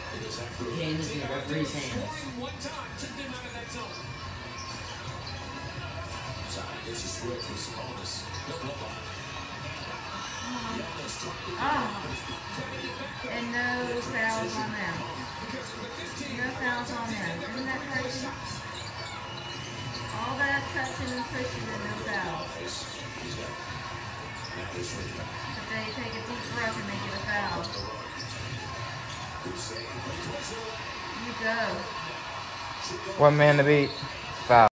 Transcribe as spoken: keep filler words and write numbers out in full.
Hand is in the referee's hands. Oh. And no fouls on them. No fouls on them. Isn't that crazy? All that touching and pushing and no fouls. But they take a deep breath and they get a foul. You go. One man to beat. Foul.